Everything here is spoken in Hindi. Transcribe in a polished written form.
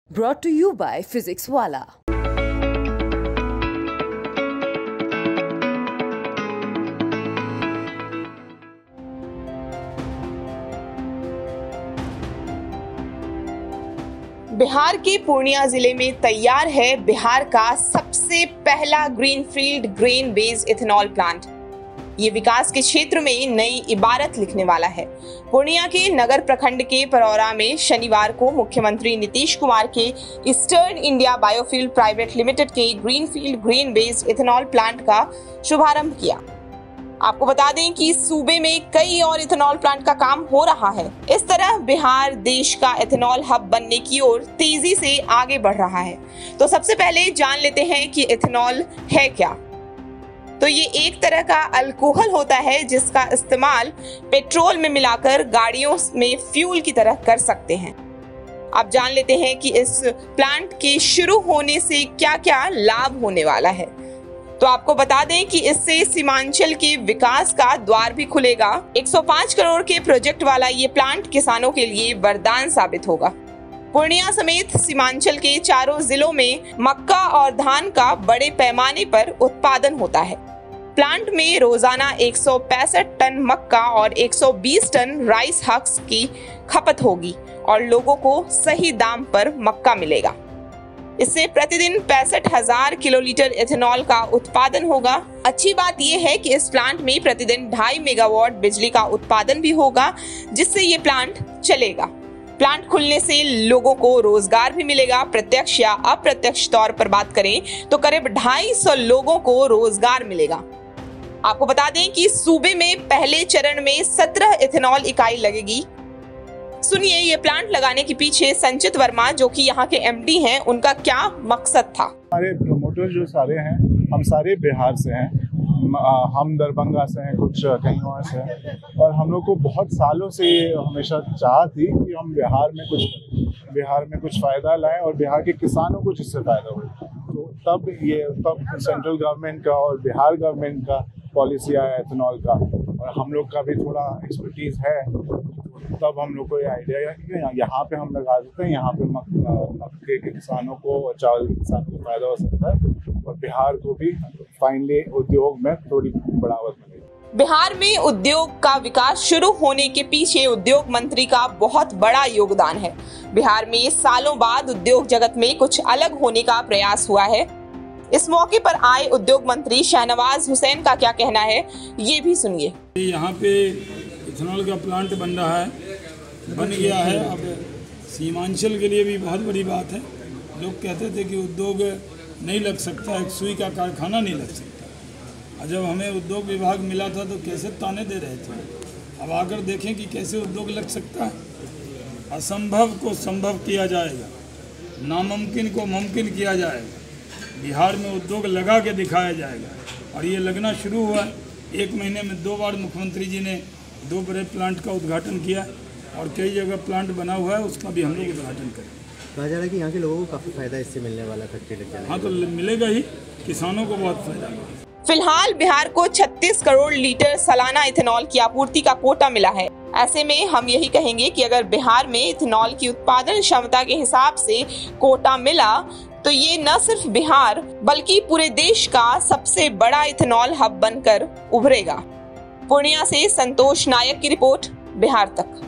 Brought to you by Physics Wala. Bihar के पूर्णिया जिले में तैयार है बिहार का सबसे पहला greenfield grain based ethanol plant. ये विकास के क्षेत्र में नई इबारत लिखने वाला है। पूर्णिया के नगर प्रखंड के परौरा में शनिवार को मुख्यमंत्री नीतीश कुमार के eastern India biofuel private limited के greenfield grain based ethanol plant का शुभारंभ किया। आपको बता दें कि सूबे में कई और इथेनॉल प्लांट का काम हो रहा है। इस तरह बिहार देश का इथेनॉल हब बनने की ओर तेजी से आगे बढ़ रहा है। तो सबसे पहले जान लेते हैं कि इथेनॉल है क्या। तो ये एक तरह का अल्कोहल होता है जिसका इस्तेमाल पेट्रोल में मिलाकर गाड़ियों में फ्यूल की तरह कर सकते हैं। अब जान लेते हैं कि इस प्लांट के शुरू होने से क्या-क्या लाभ होने वाला है। तो आपको बता दें कि इससे सीमांचल के विकास का द्वार भी खुलेगा। 105 करोड़ के प्रोजेक्ट वाला ये प्लांट किसानों के लिए वरदान साबित होगा। पूर्णिया समेत सीमांचल के चारों जिलों में मक्का और धान का बड़े पैमाने पर उत्पादन होता है। प्लांट में रोजाना 165 टन मक्का और 120 टन राइस हक्स की खपत होगी और लोगों को सही दाम पर मक्का मिलेगा। इससे प्रतिदिन 65,000 किलोलीटर इथेनॉल का उत्पादन होगा। अच्छी बात यह है कि इस प्लांट में प्रतिदिन 2.5 मेगावाट बिजली का उत्पादन भी होगा, जिससे ये प्लांट चलेगा। प्लांट खुलने से लोगों को रोजगार भी मिलेगा। प्रत्यक्ष या अप्रत्यक्ष तौर पर बात करें तो करीब 250 लोगों को रोजगार मिलेगा। आपको बता दें कि सूबे में पहले चरण में 17 इथेनॉल इकाई लगेगी। सुनिए ये प्लांट लगाने के पीछे संचित वर्मा, जो कि यहाँ के एमडी हैं, उनका क्या मकसद था। हमारे प्रमोटर जो सारे हैं, हम सारे बिहार से हैं। हम दरभंगा से हैं, कुछ कहीं और से हैं, और हम लोग को बहुत सालों से हमेशा चाह थी कि हम बिहार में कुछ फ़ायदा लाएं और बिहार के किसानों को जिससे फ़ायदा हो। तो तब सेंट्रल गवर्नमेंट का और बिहार गवर्नमेंट का पॉलिसी आया इथेनॉल का, और हम लोग का भी थोड़ा एक्सपर्टीज़ है। तब हम लोग को ये आइडिया यहाँ पे हम लगा देते हैं। यहाँ पे मक्के के किसानों को और चावल के किसानों को फायदा हो सकता है, और बिहार को भी फाइनली उद्योग में थोड़ी बढ़ावा मिलेगी। बिहार में उद्योग का विकास शुरू होने के पीछे उद्योग मंत्री का बहुत बड़ा योगदान है। बिहार में सालों बाद उद्योग जगत में कुछ अलग होने का प्रयास हुआ है। इस मौके पर आए उद्योग मंत्री शाहनवाज हुसैन का क्या कहना है, ये भी सुनिए। यहाँ पे इथेनॉल का प्लांट बन रहा है, बन गया है। अब सीमांचल के लिए भी बहुत बड़ी बात है। लोग कहते थे कि उद्योग नहीं लग सकता, एक सुई का कारखाना नहीं लग सकता। और जब हमें उद्योग विभाग मिला था तो कैसे ताने दे रहे थे। अब आकर देखें कि कैसे उद्योग लग सकता है। असंभव को संभव किया जाएगा, नामुमकिन को मुमकिन किया जाएगा। बिहार में उद्योग लगा के दिखाया जाएगा, और ये लगना शुरू हुआ है। 1 महीने में 2 बार मुख्यमंत्री जी ने 2 बड़े प्लांट का उद्घाटन किया, और कई जगह प्लांट बना हुआ है, उसका भी हम लोग उद्घाटन करें। कहा जा रहा है कि यहाँ के लोगों को काफ़ी फायदा इससे मिलने वाला है। हाँ, तो मिलेगा ही, किसानों को बहुत फायदा होगा। फिलहाल बिहार को 36 करोड़ लीटर सालाना इथेनॉल की आपूर्ति का कोटा मिला है। ऐसे में हम यही कहेंगे कि अगर बिहार में इथेनॉल की उत्पादन क्षमता के हिसाब से कोटा मिला तो ये न सिर्फ बिहार बल्कि पूरे देश का सबसे बड़ा इथेनॉल हब बनकर उभरेगा। पूर्णिया से संतोष नायक की रिपोर्ट, बिहार तक।